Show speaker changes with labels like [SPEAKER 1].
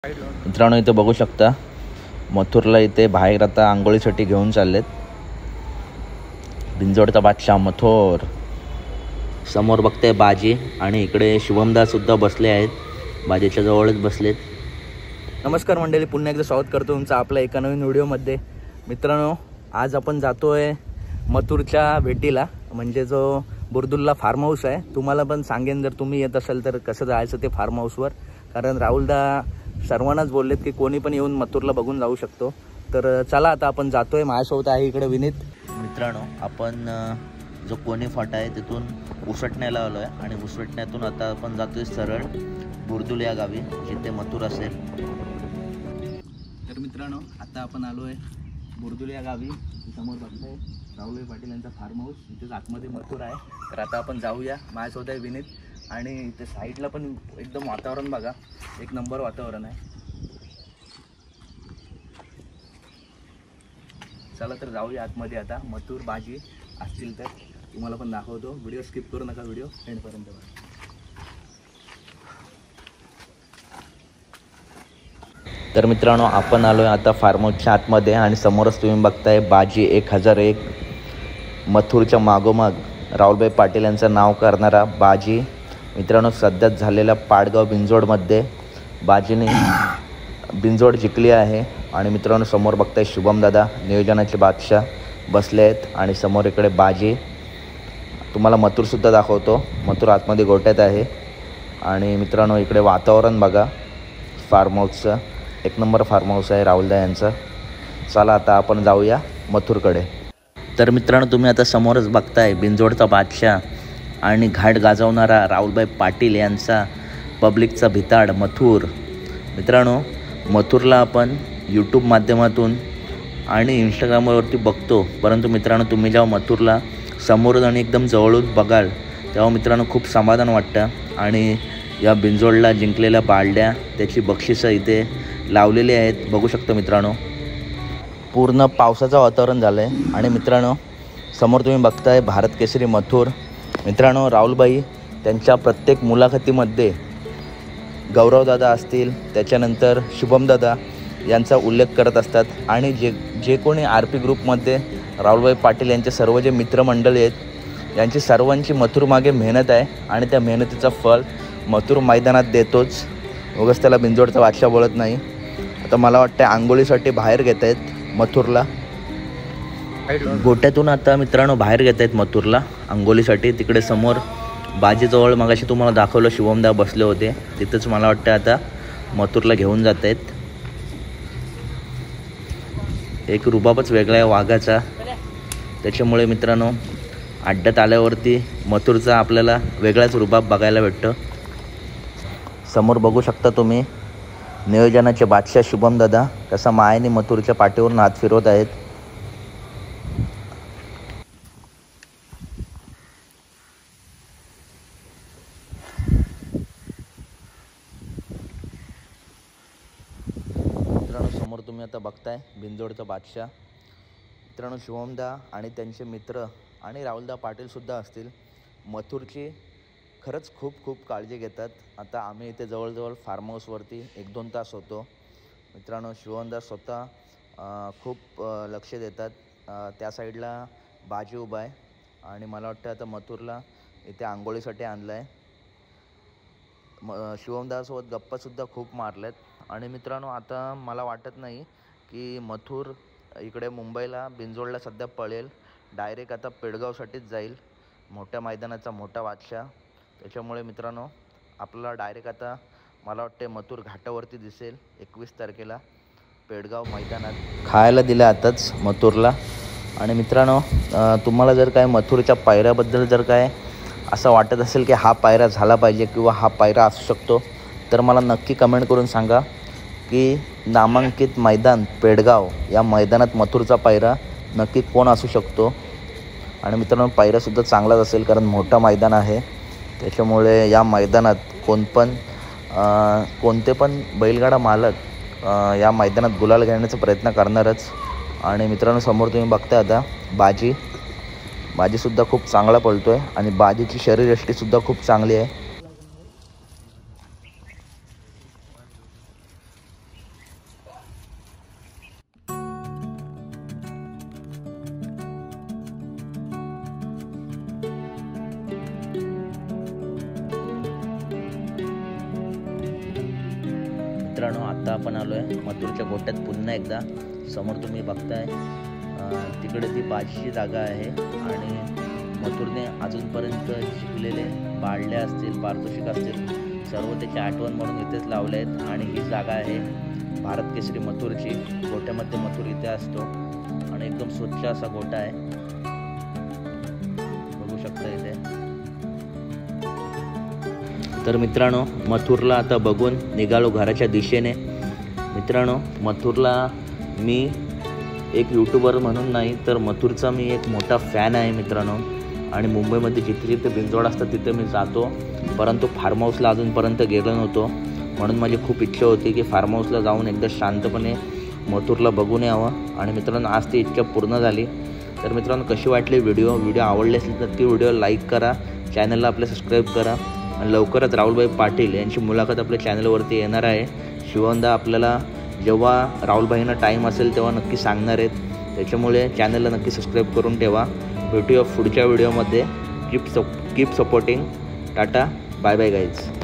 [SPEAKER 1] मित्रांनो इथे बघू शकता मथुरला इथे बाहेर आता आंघोळीसाठी घेऊन चाललेत. बिंजोडचा बादशाह मथुर. समोर बघते बाजी आणि इकडे शुभमदा सुद्धा बसले आहेत. बाजीच्या जवळच बसलेत. नमस्कार मंडळी, पुन्हा एकदा स्वागत करतो तुमचं आपल्या एका नवीन व्हिडिओमध्ये. मित्रांनो आज आपण जातोय मथुरच्या भेटीला, म्हणजे जो बुर्दुल्ला फार्म हाऊस आहे. तुम्हाला पण सांगेन जर तुम्ही येत असाल तर कसं जायचं ते फार्म हाऊसवर, कारण राहुलदा सर्वांनाच बोललेत की कोणी पण येऊन मथुरला बघून जाऊ शकतो. तर चला आता आपण जातोय. माझ्यासोबत आहे इकडे विनीत. मित्रांनो आपण जो कोणी फाटा आहे तिथून उसटण्याला आलो आहे आणि उसटण्यातून आता आपण जातोय सरळ बुर्दुल या गावी जिथे मथुर असेल. तर मित्रांनो आता आपण आलो आहे बुर्दुल या गावी. समोर बघताय राहुल पाटील यांचा फार्म हाऊस. इथेच आतमध्ये मथुर आहे. तर आता आपण जाऊया. माझ्यासोबत आहे विनीत आणि इथे साईडला पण एकदम वातावरण बघा, एक नंबर वातावरण आहे. चला तर जाऊया आतमध्ये. आता मथुर बाजी असतील तर तुम्हाला पण दाखवतो. व्हिडिओ स्किप करू नका, व्हिडिओ एंडपर्यंत बघा. तर मित्रांनो आपण आलो आहे आता फार्म हाऊसच्या आतमध्ये आणि समोरच तुम्ही बघताय बाजी 1001. मथुरच्या मागोमाग राहुलभाई पाटील यांचं नाव करणारा बाजी. मित्रांनो सध्याच झालेल्या पाडगाव बिंजोडमध्ये बाजीने बिंजोड जिंकली आहे. आणि मित्रांनो समोर बघताय शुभमदादा नियोजनाचे बादशाह बसले आहेत आणि समोर इकडे बाजी. तुम्हाला मथुरसुद्धा दाखवतो. मथुर आतमध्ये गोट्यात आहे. आणि मित्रांनो इकडे वातावरण बघा फार्म हाऊसचं, एक नंबर फार्म हाऊस आहे राहुलदा यांचं. चला आता आपण जाऊया मथुरकडे. तर मित्रांनो तुम्ही आता समोरच बघताय बिंजोडचा बादशाह आणि घाट गाजवणारा राहुलभाई पाटील यांचा पब्लिकचा भिताड मथुर. मित्रांनो मथुरला आपण यूट्यूब माध्यमातून आणि इंस्टाग्रामवरती बघतो, परंतु मित्रांनो तुम्ही जेव्हा मथुरला समोरून आणि एकदम जवळून बघाल तेव्हा मित्रांनो खूप समाधान वाटतं. आणि या बिंजोडला जिंकलेल्या बालड्या त्याची बक्षिसं इथे लावलेली आहेत. बघू शकतो मित्रांनो पूर्ण पावसाचं वातावरण झालं आहे. आणि मित्रांनो समोर तुम्ही बघताय भारत केसरी मथुर. मित्रांनो राहुलभाई त्यांच्या प्रत्येक मुलाखतीमध्ये गौरवदादा असतील, त्याच्यानंतर शुभमदादा यांचा उल्लेख करत असतात. आणि जे कोणी RP ग्रुपमध्ये राहुलभाई पाटील यांचे सर्व जे मित्रमंडळी आहेत यांची सर्वांची मथुरमागे मेहनत आहे आणि त्या मेहनतीचं फळ मथुर मैदानात देतोच. उगाच त्याला बिंजोडचा बादशाह बोलत नाही. आता मला वाटतं आंघोळीसाठी बाहेर घेत आहेत मथुरला. गोट्यातून आता मित्रांनो बाहेर घेत आहेत मथुरला आंघोळीसाठी. तिकडे समोर बाजीजवळ मगाशी तुम्हाला दाखवलं शुभमदा बसले होते, तिथंच मला वाटतं आता मथुरला घेऊन जात आहेत. एक रुबाबच वेगळा आहे वाघाचा, त्याच्यामुळे मित्रांनो अड्ड्यात आल्यावरती मथुरचा आपल्याला वेगळाच रुबाब बघायला भेटतो. समोर बघू शकता तुम्ही नियोजनाचे बादशाह शुभमदादा कसा मायेने मथुरच्या पाठीवरून हात फिरवत आहेत. मित्रांनो समोर तुम्ही आता बघताय बिंजोडचा बादशाह. मित्रांनो शुभमदा आणि त्यांचे मित्र आणि राहुलदा पाटीलसुद्धा असतील मथुरची खरंच खूप खूप काळजी घेतात. आता आम्ही इथे जवळजवळ फार्म हाऊसवरती 1-2 तास होतो. मित्रांनो शुभमदा स्वतः खूप लक्ष देतात. त्या साईडला बाजी उभा आहे आणि मला वाटतं आता मथुरला इथे आंघोळीसाठी आणलं आहे. शुभमदासोबत गप्पासुद्धा खूप मारल्यात. आणि मित्रांनो आता मला वाटत नाही की मथुर इकडे मुंबईला बिंजोडला सध्या पळेल. डायरेक्ट आता पेडगावसाठीच जाईल, मोठ्या मैदानाचा मोठा बादशाह. त्याच्यामुळे मित्रांनो आपल्याला डायरेक्ट आता मला वाटते मथुर घाटावरती दिसेल 21 तारखेला पेडगाव मैदानात. खायला दिलं आताच मथुरला. आणि मित्रांनो तुम्हाला जर काय मथुरच्या पायऱ्याबद्दल जर काय असं वाटत असेल की हा पायरा झाला पाहिजे किंवा हा पायरा असू शकतो तर मला नक्की कमेंट करून सांगा की नामांकित मैदान पेडगाव या मैदानात मथुरचा पायरा नक्की कोण असू शकतो. आणि मित्रांनो पायऱ्यासुद्धा चांगलाच असेल कारण मोठं मैदान आहे, त्याच्यामुळे या मैदानात कोणते पण बैलगाडा मालक या मैदानात गुलाल घेण्याचा प्रयत्न करणारच. आणि मित्रांनो समोर तुम्ही बघताय आता बाजीसुद्धा खूप चांगला पळतो आहे आणि बाजीची शरीरयष्टीसुद्धा खूप चांगली आहे. मित्रांनो, आता आपण आलो आहे मथुरच्या गोट्यात पुन्हा एकदा. समोर तुम्ही बघताय तिकडे ती बाजीची जागा आहे आणि मथुरने अजूनपर्यंत शिकलेले बाळल्या असतील, पारितोषिक असतील, सर्व त्याची आठवण म्हणून इथेच लावले आहेत. आणि ही जागा आहे भारत केसरी मथुरची. गोट्यामध्ये मथुर इथे असतो आणि एकदम स्वच्छ असा गोटा आहे, बघू शकता इथे. तर मित्रांनो, मथुरला आता बघून निघालो घराच्या दिशेने. मित्रांनो, मथुरला मी एक यूट्यूबर म्हणून नाही तर मथुरचा मी एक मोठा फॅन आहे मित्रांनो. आणि मुंबईमध्ये जिथे जिथे बिंजोड असतात तिथे मी जातो, परंतु फार्म हाऊसला अजूनपर्यंत गेलो नव्हतो. म्हणून माझी खूप इच्छा होती की फार्म हाऊसला जाऊन एकदा शांतपणे मथुरला बघून यावं. आणि मित्रांनो, आज ती इच्छा पूर्ण झाली. तर मित्रांनो, कशी वाटली व्हिडिओ आवडली असेल तर ती व्हिडिओ लाईक करा, चॅनलला आपल्या सबस्क्राईब करा. आणि लवकरच राहुलभाई पाटील यांची मुलाखत आपल्या चॅनलवरती येणार आहे. शिवंदा आपल्याला जेव्हा राहुलभाईंना टाईम असेल तेव्हा नक्की सांगणार आहेत. त्याच्यामुळे चॅनलला नक्की सबस्क्राईब करून ठेवा. भेटूया पुढच्या व्हिडिओमध्ये. Keep supporting. Tata, bye bye guys.